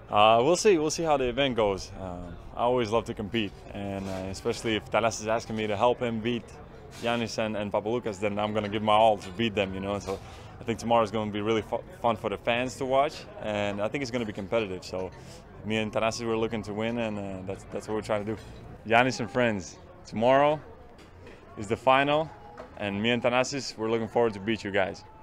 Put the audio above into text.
We'll see. We'll see how the event goes. I always love to compete, and especially if Taras is asking me to help him beat Giannis and Papaloukas, then I'm going to give my all to beat them. So I think tomorrow is going to be really fun for the fans to watch, and I think it's going to be competitive. So me and Taras we're looking to win, and that's what we're trying to do. Giannis and friends, tomorrow is the final, and me and Thanasis, we're looking forward to beat you guys.